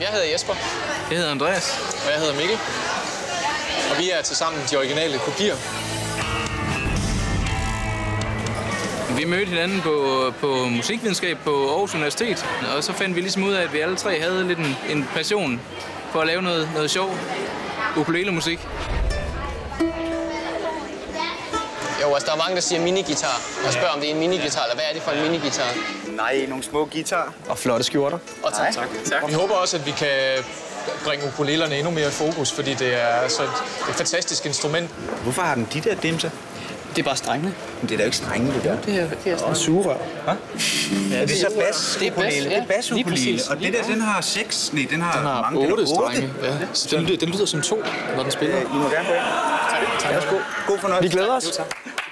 Jeg hedder Jesper. Jeg hedder Andreas. Og jeg hedder Mikkel. Og vi er tilsammen de originale kopier. Vi mødte hinanden på musikvidenskab på Aarhus Universitet, og så fandt vi ligesom ud af, at vi alle tre havde lidt en passion for at lave noget sjov ukulele-musik. Jo, altså der er mange, der siger minigitar, og spørger, om det er en minigitar, eller hvad er det for en minigitar? Nej, nogle små guitarer. Og flotte skjorter. Og tak. Vi håber også, at vi kan bringe ukulelerne endnu mere i fokus, fordi det er så et fantastisk instrument. Hvorfor har den de der dimser? Det er bare strengene. Men det er da jo ikke strenge, det der. Det er Og sugerør. Hva? Ja, er det så bas-ukulele? Det er bas-ukulele. Og det der, den har 6. Nej, den har mange. 8 strenge. Ja. Så den lyder som 2, når den spiller. I må gerne gå ind. Tak. Værsgo. God fornøjelse. Vi glæder os. Jo, tak.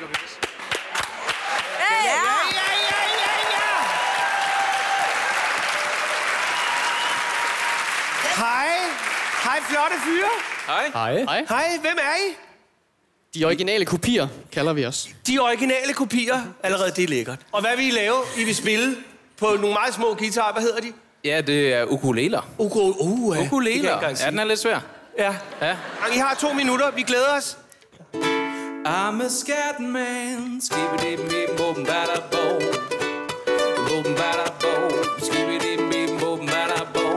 Hej, flotte fyre. Hej. Hvem er I? De originale kopier, kalder vi os. De originale kopier. Allerede det er lækkert. Og hvad vil I lave? I vil spille på nogle meget små guitarer. Hvad hedder de? Ja, det er ukuleler. Ukuleler. Ja, den er lidt svær. Ja. I har 2 minutter. Vi glæder os. I'm a scat man, skibidi-bidi-bum-bada-bo. Bum-bada-bo, skibidi-bidi-bum-bada-bo.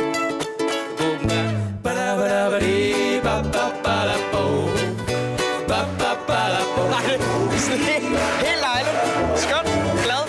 Helt dejligt. Skønt. Glad.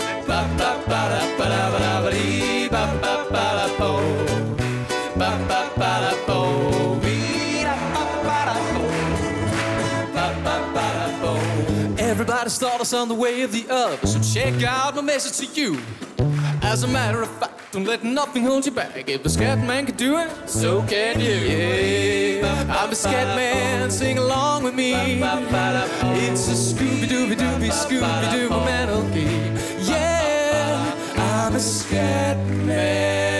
Everybody start us on the way of the other, so check out my message to you. As a matter of fact, don't let nothing hold you back. If the scat man can do it, so can you. Yeah, I'm a scat man, sing along with me. It's a Scooby-Dooby-Dooby, Scooby-Doo melody. Yeah, I'm a scat man.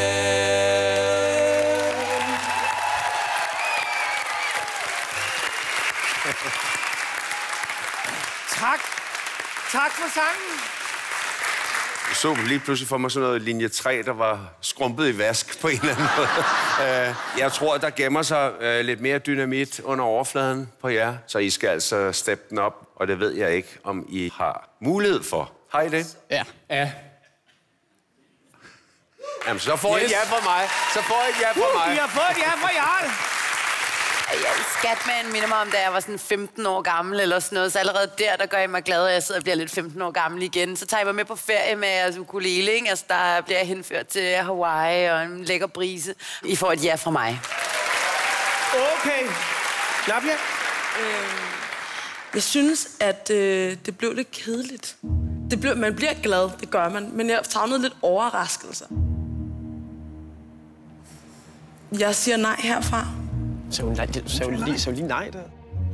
Tak for sangen. Jeg så lige pludselig for mig sådan noget linje 3, der var skrumpet i vask på en eller anden måde. Jeg tror, der gemmer sig lidt mere dynamit under overfladen på jer, så I skal altså steppe den op, og det ved jeg ikke, om I har mulighed for. Har I det? Ja. Jamen, så får I et ja fra mig. Vi har fået et ja fra Jarl. Skatman minder mig om, da jeg var sådan 15 år gammel eller sådan noget, så allerede der gør jeg mig glad, at jeg sidder og bliver lidt 15 år gammel igen. Så tager jeg mig med på ferie med jeres ukulele, ikke? Altså, der bliver jeg henført til Hawaii og en lækker brise. I får et ja fra mig. Okay. Nadia? Jeg synes, at det blev lidt kedeligt. Man bliver glad, det gør man, men jeg savnede lidt overraskelse. Jeg siger nej herfra. Så lige nej der.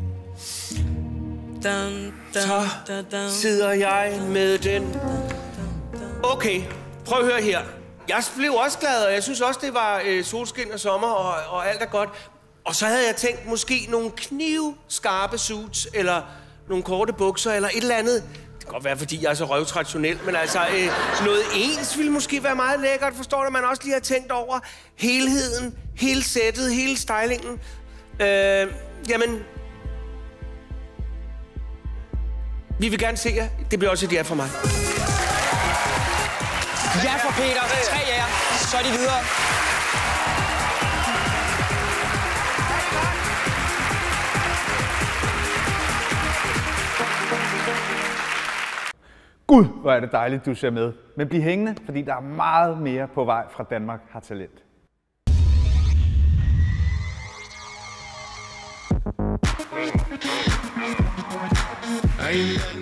Så sidder jeg med den. Okay, prøv at høre her. Jeg blev også glad, og jeg synes også, det var solskin og sommer, og alt er godt. Og så havde jeg tænkt måske nogle knivskarpe suits, eller nogle korte bukser, eller et eller andet. Det kan godt være, fordi jeg er så røvtraditionel, men altså noget ens ville måske være meget lækkert, forstår du? Man også lige har tænkt over helheden, hele sættet, hele stylingen. Jamen... Vi vil gerne se jer. Det bliver også et ja fra mig. Ja for Peter. 3 ja. Så er de videre. Gud, hvor er det dejligt, du ser med. Men bliv hængende, fordi der er meget mere på vej fra Danmark har talent. Ainda